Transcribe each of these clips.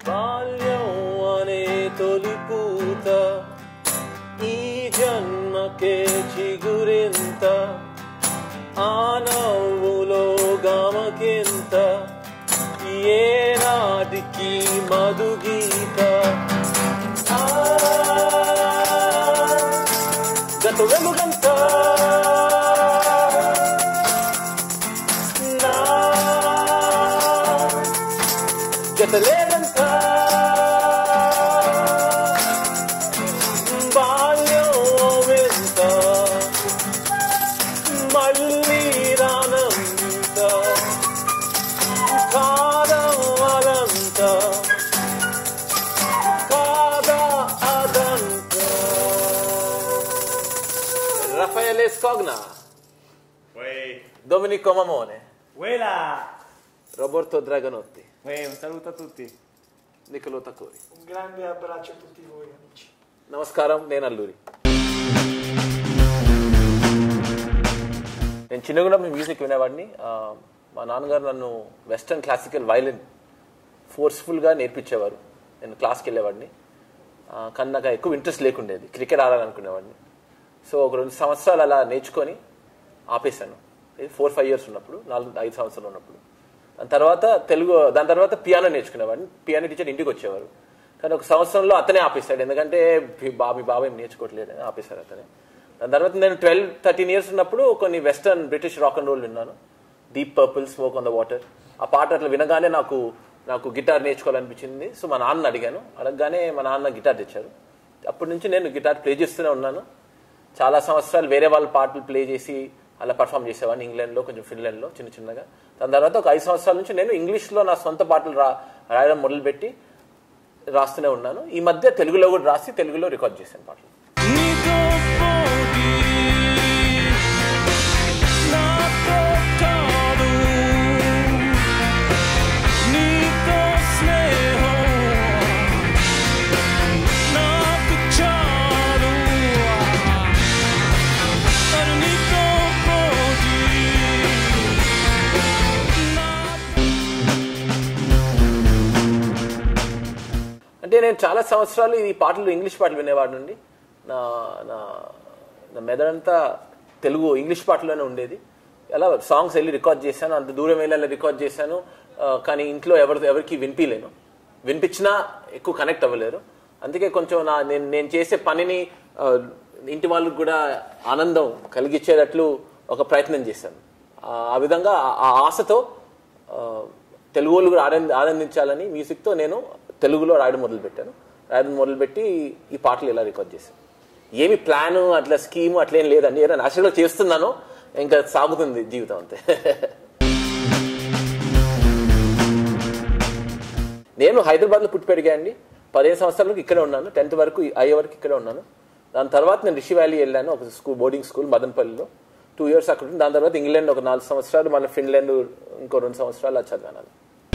బాల్యం అనే తొలి పూత ఈ జన్మకే చిగురింత ఆ నవ్వులో గమకింత ఏనాటికి మధుగీత గత వెలుగంత నా జత లేదంత బాల్యం వింత మళ్ళీ రానంత కాదం అలంత కాదా అదంత. Raffaele Scogna, Domenico Mamone, Roberto Draganotti, un saluto a tutti. Nicolò Tacori. Un grande abbraccio a tutti voi amici. నమస్కారం, నేను అల్లూరి. నేను చిన్నగా మ్యూజిక్ వినేవాడిని. మా నాన్నగారు నన్ను వెస్టర్న్ క్లాసికల్ వైలిన్ ఫోర్స్ఫుల్గా నేర్పించేవారు. నేను క్లాస్కి వెళ్ళేవాడిని, కానీ నాకు ఎక్కువ ఇంట్రెస్ట్ లేకుండేది. క్రికెట్ ఆడాలనుకునేవాడిని. సో ఒక 2 సంవత్సరాలు అలా నేర్చుకొని ఆపేశాను. 4-5 years ఉన్నప్పుడు, 4-5 సంవత్సరాలు ఉన్నప్పుడు. దాని తర్వాత పియానో నేర్చుకునేవాడిని. పియానో టీచర్ ఇంటికి వచ్చేవారు, కానీ ఒక సంవత్సరంలో అతనే ఆపేశాడు. ఎందుకంటే మీ బాబాయ్ నేర్చుకోవట్లేదని ఆపేశారు అతనే. దాని తర్వాత నేను 12-13 years ఉన్నప్పుడు కొన్ని western British rock and roll విన్నాను. Deep Purple, smoke on the water. ఆ పాట అట్లా వినగానే నాకు గిటార్ నేర్చుకోవాలనిపించింది. సో మా నాన్న అడగగానే మా నాన్న గిటార్ తెచ్చారు. అప్పటి నుంచి నేను గిటార్ ప్లే చేస్తూనే ఉన్నాను. చాలా సంవత్సరాలు వేరే వాళ్ళ పాటలు ప్లే చేసి అలా పర్ఫామ్ చేసేవాడిని. ఇంగ్లాండ్లో, కొంచెం ఫిన్లాండ్లో చిన్నగా. దాని తర్వాత ఒక 5 సంవత్సరాల నుంచి నేను ఇంగ్లీష్లో నా సొంత పాటలు రాయడం మొదలుపెట్టి రాస్తూనే ఉన్నాను. ఈ మధ్య తెలుగులో కూడా రాసి తెలుగులో రికార్డ్ చేశాను పాటలు. అంటే నేను చాలా సంవత్సరాలు ఈ పాటలు, ఇంగ్లీష్ పాటలు వినేవాడి నుండి నా మెదడంతా తెలుగు ఇంగ్లీష్ పాటలోనే ఉండేది. అలా సాంగ్స్ వెళ్ళి రికార్డ్ చేశాను, అంత దూరం వెళ్ళి రికార్డ్ చేశాను. కానీ ఇంట్లో ఎవరికి వినిపించినా ఎక్కువ కనెక్ట్ అవ్వలేరు. అందుకే కొంచెం నేను చేసే పనిని ఇంటి వాళ్ళకి కూడా ఆనందం కలిగించేటట్లు ఒక ప్రయత్నం చేశాను. ఆ విధంగా ఆ ఆశతో తెలుగు వాళ్ళు కూడా ఆనందించాలని మ్యూజిక్తో నేను తెలుగులో రాయడం మొదలుపెట్టి ఈ పాటలు ఇలా రికార్డ్ చేశాను. ఏమి ప్లాను అట్లా స్కీము అట్లేం లేదండి. ఏదో నేచురల్గా చేస్తున్నాను, ఇంకా సాగుతుంది జీవితం అంతే. నేను హైదరాబాద్లో పుట్టి పెరిగా అండి. 15 సంవత్సరాలకు ఇక్కడే ఉన్నాను. 10th వరకు అయ్యే వరకు ఇక్కడే ఉన్నాను. దాని తర్వాత నేను రిషి వ్యాలీ వెళ్ళాను, ఒక బోర్డింగ్ స్కూల్ మదనపల్లిలో. 2 years అక్కడ ఉంది. దాని తర్వాత ఇంగ్లాండ్ ఒక 4 సంవత్సరాలు, మన ఫిన్లాండ్ ఇంకో 2 సంవత్సరాలు అది చదివాను.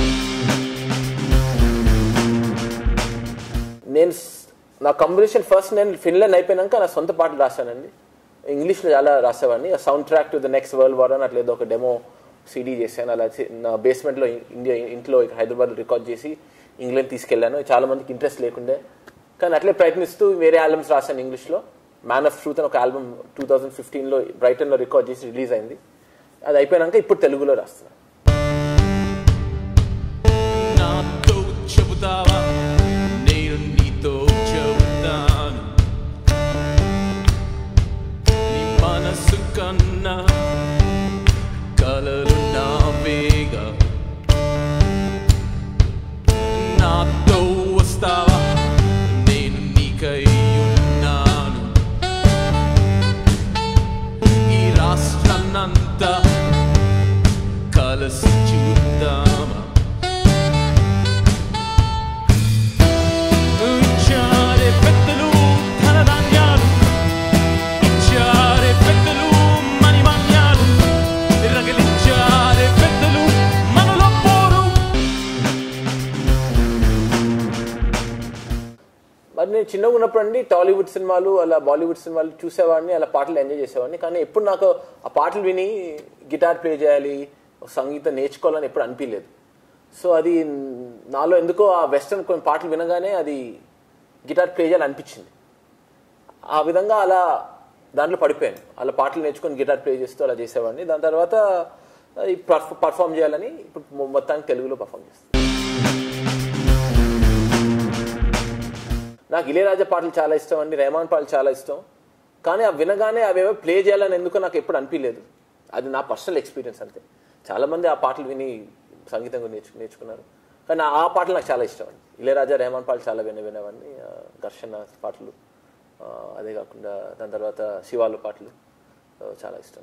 నా కంపోజిషన్ ఫస్ట్ నేను ఫిన్లాండ్ అయిపోయినాక నా సొంత పాటలు రాశానండి. ఇంగ్లీష్లో చాలా రాసేవాడిని. Soundtrack to the next world war అని అట్లేదో ఒక డెమో CD చేశాను. అలా నా బేస్మెంట్లో ఇంట్లో హైదరాబాద్లో రికార్డ్ చేసి ఇంగ్లాండ్ తీసుకెళ్ళాను. చాలా మందికి ఇంట్రెస్ట్ లేకుండే, కానీ అట్లే ప్రయత్నిస్తూ వేరే ఆల్బమ్స్ రాశాను ఇంగ్లీష్లో. మ్యాన్ ఆఫ్ ట్రూత్ అని ఒక ఆల్బమ్ 2015లో బ్రైటన్లో రికార్డ్ చేసి రిలీజ్ అయింది. అది అయిపోయినాక ఇప్పుడు తెలుగులో రాస్తున్నాను. మరి నేను చిన్నగా ఉన్నప్పుడు అండి టాలీవుడ్ సినిమాలు అలా బాలీవుడ్ సినిమాలు చూసేవాడిని, అలా పాటలు ఎంజాయ్ చేసేవాడిని. కానీ ఎప్పుడు నాకు ఆ పాటలు విని గిటార్ ప్లే చేయాలి, సంగీతం నేర్చుకోవాలని ఎప్పుడు అనిపించలేదు. సో అది నాలో ఎందుకో ఆ వెస్టర్న్ కొన్ని పాటలు వినగానే అది గిటార్ ప్లే చేయాలని అనిపించింది. ఆ విధంగా అలా దాంట్లో పడిపోయాను. అలా పాటలు నేర్చుకొని గిటార్ ప్లే చేస్తూ అలా చేసేవాడిని. దాని తర్వాత పర్ఫామ్ చేయాలని ఇప్పుడు మొత్తానికి తెలుగులో పర్ఫామ్ చేస్తాను. నాకు ఇళయరాజా పాటలు చాలా ఇష్టం అండి, రెహమాన్ పాటలు చాలా ఇష్టం. కానీ అవి వినగానే అవేవో ప్లే చేయాలని ఎందుకో నాకు ఎప్పుడు అనిపించలేదు. అది నా పర్సనల్ ఎక్స్పీరియన్స్ అంతే. చాలామంది ఆ పాటలు విని సంగీతం నేర్చుకున్నారు, కానీ ఆ పాటలు నాకు చాలా ఇష్టం అండి. ఇళయరాజా రెహమాన్ పాటలు చాలా వినేవాడిని. ఘర్షణ పాటలు, అదే కాకుండా దాని తర్వాత శివాలు పాటలు చాలా ఇష్టం.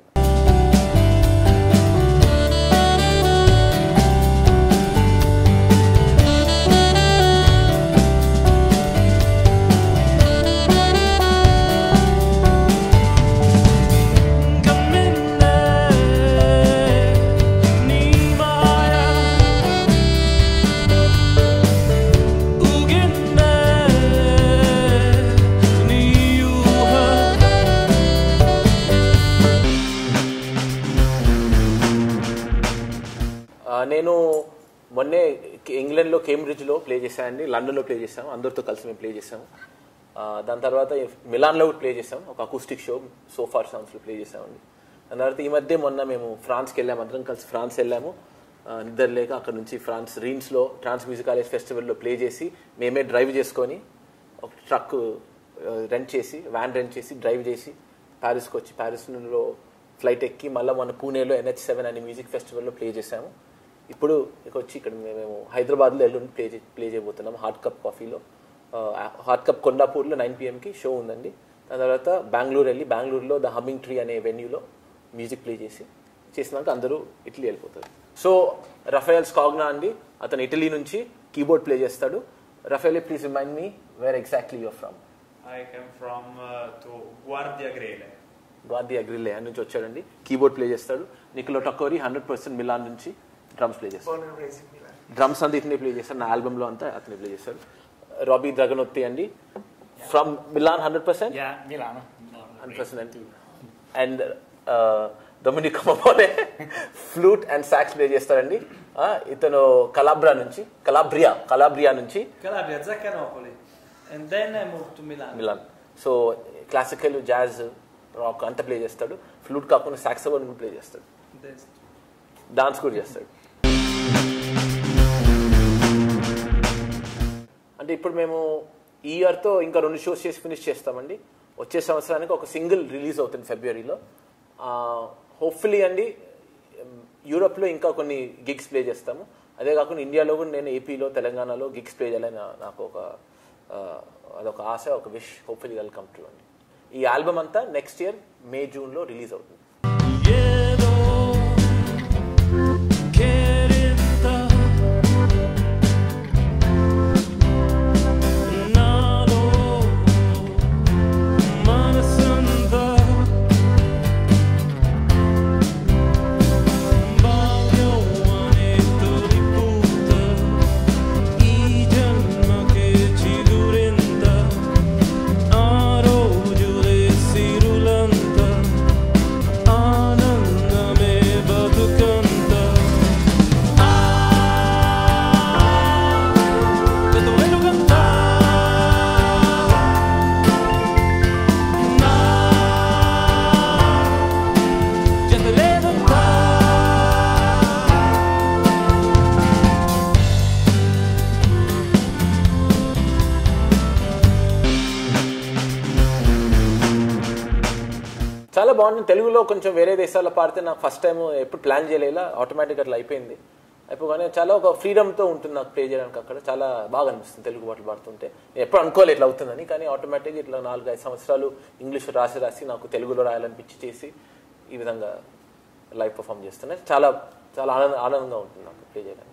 నేను మొన్నే ఇంగ్లాండ్లో కేంబ్రిడ్జ్లో ప్లే చేశానండి, లండన్లో ప్లే చేశాము, అందరితో కలిసి మేము ప్లే చేసాము. దాని తర్వాత మిలాన్లో కూడా ప్లే చేసాము, ఒక అకూస్టిక్ షో సోఫార్ సాంగ్స్లో ప్లే చేసామండి. దాని తర్వాత ఈ మధ్య మొన్న మేము ఫ్రాన్స్కి వెళ్ళాము, అందరం కలిసి ఫ్రాన్స్ వెళ్ళాము. నిద్ర లేక అక్కడ నుంచి ఫ్రాన్స్ రీన్స్లో ట్రాన్స్ మ్యూజిక్ కాలేజ్ ఫెస్టివల్లో ప్లే చేసి మేమే డ్రైవ్ చేసుకొని ఒక ట్రక్ రెంట్ చేసి వ్యాన్ రెంట్ చేసి డ్రైవ్ చేసి ప్యారిస్కి వచ్చి ప్యారిస్లో ఫ్లైట్ ఎక్కి మళ్ళీ మన పూణేలో NH7 అనే మ్యూజిక్ ఫెస్టివల్లో ప్లే చేసాము. ఇప్పుడు వచ్చి ఇక్కడ మేము హైదరాబాద్లో ఎల్లుండి ప్లే చేయబోతున్నాము హాట్ కప్ కాఫీలో. హాట్ కప్ కొండాపూర్లో 9 PM షో ఉందండి. దాని తర్వాత బెంగళూరు వెళ్ళి బెంగళూరులో ద హమ్మింగ్ ట్రీ అనే వెన్యూలో మ్యూజిక్ ప్లే చేసినాక అందరూ ఇటలీ వెళ్ళిపోతారు. సో రఫేల్ స్కాగ్నా అండి, అతను ఇటలీ నుంచి కీబోర్డ్ ప్లే చేస్తాడు. Raffaele, please remind me where exactly you're from? I came from to Guardia Grille అని నుంచి వచ్చాడండి, కీబోర్డ్ ప్లే చేస్తాడు. నికోలో టకోరి 100% మిలాన్ నుంచి డ్రమ్స్ ప్లే చేస్తాడు. డ్రమ్స్ అంతా ఇతనే ప్లే చేస్తాడు, నా ఆల్బమ్లో అంతా అతనే ప్లే చేస్తాడు. రాబీ ద్రగనొత్తి అండి, from Milan 100%? Yeah, Milano. 100%. And Dominic Mamone flute and sax play చేస్తారండి. ఇతను కలాబ్రియా నుంచి Calabria, Zaccanopoli. And then I moved to Milan. So classical, jazz, rock అంతా ప్లే చేస్తాడు. ఫ్లూట్ కాకుండా సాక్సోఫోన్ ప్లే చేస్తాడు, డాన్స్ కూడా చేస్తాడు. అంటే ఇప్పుడు మేము ఈ ఇయర్తో ఇంకా 2 షోస్ చేసి ఫినిష్ చేస్తామండి. వచ్చే సంవత్సరానికి ఒక సింగిల్ రిలీజ్ అవుతుంది ఫిబ్రవరిలో. హోప్ఫుల్లీ అండి యూరోప్లో ఇంకా కొన్ని గిగ్స్ ప్లే చేస్తాము. అదే కాకుండా ఇండియాలో కూడా నేను ఏపీలో, తెలంగాణలో గిగ్స్ ప్లే చేయాలని నాకు అదొక ఆశ, ఒక wish. Hopefully will come true అండి. ఈ ఆల్బమ్ అంతా next year May, June release అవుతుంది. చాలా బాగుంది. తెలుగులో కొంచెం వేరే దేశాల్లో పాడితే నాకు ఫస్ట్ టైం ఎప్పుడు ప్లాన్ చేయలేలా, ఆటోమేటిక్ అట్లా అయిపోయింది. అయిపోగానే చాలా ఒక ఫ్రీడమ్తో ఉంటుంది నాకు ప్లే చేయడానికి. అక్కడ చాలా బాగా అనిపిస్తుంది తెలుగు పాటలు పాడుతుంటే. నేను ఎప్పుడు అనుకోలేదు ఇట్లా అవుతుందని, కానీ ఆటోమేటిక్గా ఇట్లా 4-5 సంవత్సరాలు ఇంగ్లీష్ రాసి నాకు తెలుగులో రాయాలనిపించి చేసి ఈ విధంగా లైవ్ పర్ఫామ్ చేస్తున్నాయి. చాలా చాలా ఆనందంగా ఉంటుంది నాకు ప్లే చేయడానికి.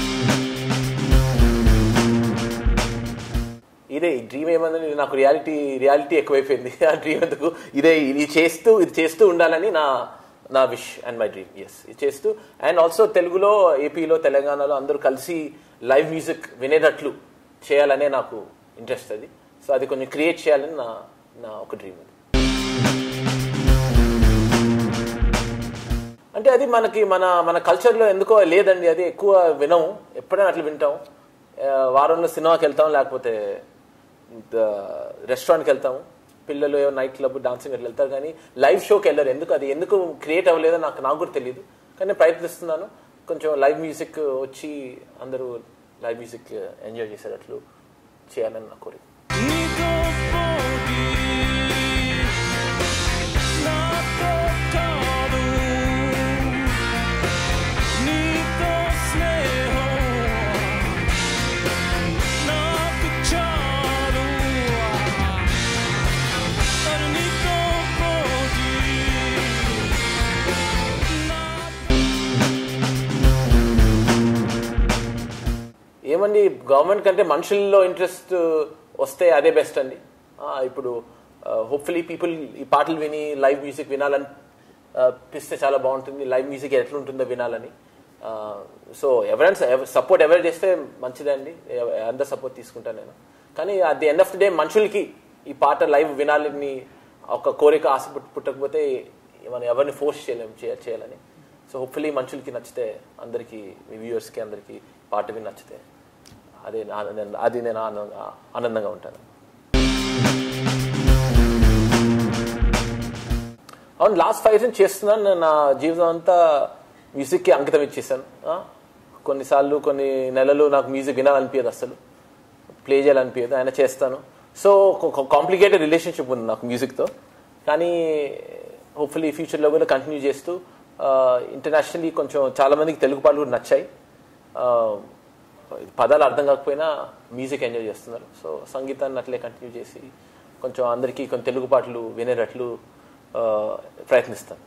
ఇదే ఈ డ్రీమ్ ఏమందని నాకు రియాలిటీ ఎక్కువైపోయింది. ఆ డ్రీమ్ ఎందుకు, ఇది చేస్తూ ఉండాలని నా wish and my dream. Yes, ఇది చేస్తూ అండ్ ఆల్సో తెలుగులో, ఏపీలో, తెలంగాణలో అందరూ కలిసి లైవ్ మ్యూజిక్ వినేటట్లు చేయాలనే నాకు ఇంట్రెస్ట్ అది. సో అది కొంచెం క్రియేట్ చేయాలని నా ఒక డ్రీమ్ అది. అంటే అది మనకి మన కల్చర్లో ఎందుకో లేదండి. అది ఎక్కువ వినము, ఎప్పుడైనా అట్లా వింటాం. వారంలో సినిమాకి వెళ్తాం, లేకపోతే రెస్టారెంట్కి వెళ్తాము. పిల్లలు నైట్ క్లబ్ డాన్సింగ్ అట్లా వెళ్తారు, కానీ లైవ్ షోకి వెళ్ళరు. ఎందుకు క్రియేట్ అవ్వలేదో నాకు కూడా తెలియదు, కానీ నేను ప్రయత్నిస్తున్నాను. కొంచెం లైవ్ మ్యూజిక్ వచ్చి అందరూ లైవ్ మ్యూజిక్ ఎంజాయ్ చేసేటట్లు చేయాలని నా కోరిక. ఏమండి, గవర్నమెంట్ కంటే మనుషుల్లో ఇంట్రెస్ట్ వస్తే అదే బెస్ట్ అండి. ఇప్పుడు హోప్ఫుల్లీ పీపుల్ ఈ పాటలు విని లైవ్ మ్యూజిక్ వినాలని పిస్తే చాలా బాగుంటుంది. లైవ్ మ్యూజిక్ ఎట్లుంటుందో వినాలని. సో ఎవరైనా సపోర్ట్ ఎవరు చేస్తే మంచిదే అండి, అందరు సపోర్ట్ తీసుకుంటాను నేను. కానీ at the end of the day మనుషులకి ఈ పాట లైవ్ వినాలని ఒక కోరిక, ఆశ పుట్టకపోతే మనం ఎవరిని ఫోర్స్ చేయాలని. సో హోప్ఫుల్లీ మనుషులకి నచ్చితే, అందరికీ మీ వ్యూవర్స్కి అందరికీ పాట విని నచ్చితే అది నేను ఆనందంగా ఉంటాను. అవును, లాస్ట్ 5 years చేస్తున్నాను. నా జీవితం అంతా మ్యూజిక్కి అంకితం ఇచ్చేసాను. కొన్నిసార్లు కొన్ని నెలలు నాకు మ్యూజిక్ వినాలనిపించదు, అసలు ప్లే చేయాలనిపించదు, అయినా చేస్తాను. సో కాంప్లికేటెడ్ రిలేషన్షిప్ ఉంది నాకు మ్యూజిక్తో. కానీ హోప్ఫుల్లీ ఫ్యూచర్లో కూడా కంటిన్యూ చేస్తూ ఇంటర్నేషనల్లీ కొంచెం చాలామందికి తెలుగు పాటలు కూడా నచ్చాయి. పదాలు అర్థం కాకపోయినా మ్యూజిక్ ఎంజాయ్ చేస్తున్నారు. సో సంగీతాన్ని అట్లే కంటిన్యూ చేసి కొంచెం అందరికీ కొన్ని తెలుగు పాటలు వినేటట్లు ప్రయత్నిస్తాను.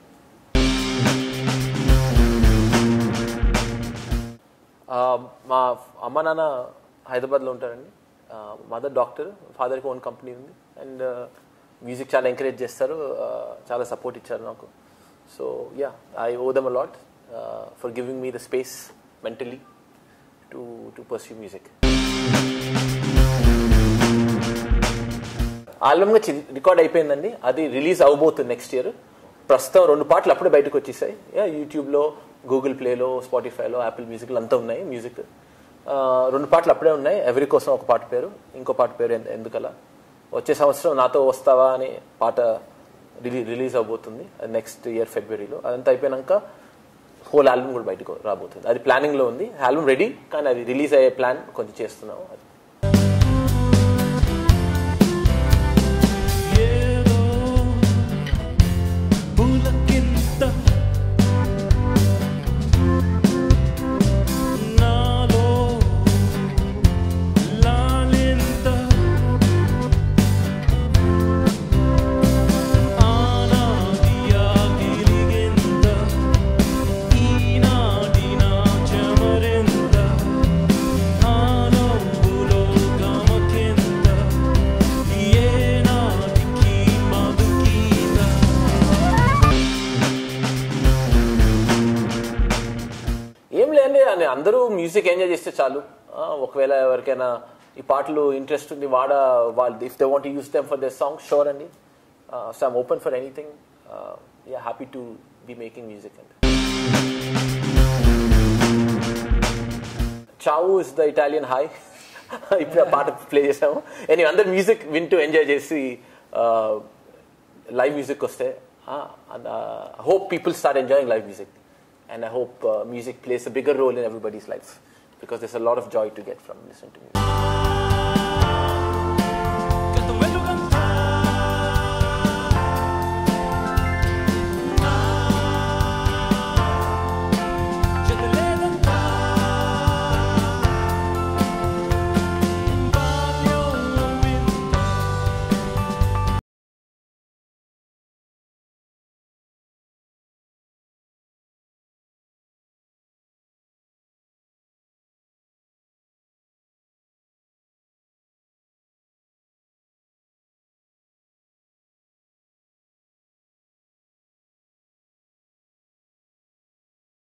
మా అమ్మ నాన్న హైదరాబాద్లో ఉంటారండి. మదర్ డాక్టర్, ఫాదర్కి ఓన్ కంపెనీ ఉంది. అండ్ మ్యూజిక్ చాలా ఎంకరేజ్ చేస్తారు, చాలా సపోర్ట్ ఇచ్చారు నాకు. So yeah, I owe them a lot for giving me the space mentally to pursue music. ఆల్బమ్ రికార్డ్ అయిపోయిందండి, అది రిలీజ్ అవబోతుంది నెక్స్ట్ ఇయర్. ప్రస్తుతం 2 పాటలు అప్పుడే బయటకు వచ్చేసాయి. యూట్యూబ్లో, గూగుల్ ప్లేలో, స్పాటిఫైలో, యాపిల్ మ్యూజిక్లో అంతా ఉన్నాయి మ్యూజిక్. 2 పాటలు అప్పుడే ఉన్నాయి. ఎవరి కోసం ఒక పాట పేరు, ఇంకో పాట పేరు ఎందుకలా. వచ్చే సంవత్సరం నాతో వస్తావా అనే పాట రిలీజ్ అవబోతుంది నెక్స్ట్ ఇయర్ ఫిబ్రవరిలో. అదంతా అయిపోయాక హోల్ ఆల్బమ్ కూడా బయటకు రాబోతుంది. అది ప్లానింగ్లో ఉంది. ఆల్బమ్ రెడీ, కానీ అది రిలీజ్ అయ్యే ప్లాన్ కొంచెం చేస్తున్నాము. అందరూ మ్యూజిక్ ఎంజాయ్ చేస్తే చాలు. ఒకవేళ ఎవరికైనా ఈ పాటలు ఇంట్రెస్ట్ ఉంది, వాళ్ళు if they want to use them for their song, sure అండి. So I'm open for anything. Yeah, happy to be making music అండి. చావు ఇస్ ద ఇటాలియన్ హాయ్. ఇప్పుడు ఆ పాట ప్లే చేసాము. అందరు మ్యూజిక్ వింటూ ఎంజాయ్ చేసి లైవ్ మ్యూజిక్ వస్తే, hope people start enjoying live music. And I hope music plays a bigger role in everybody's life, because there's a lot of joy to get from listening to music.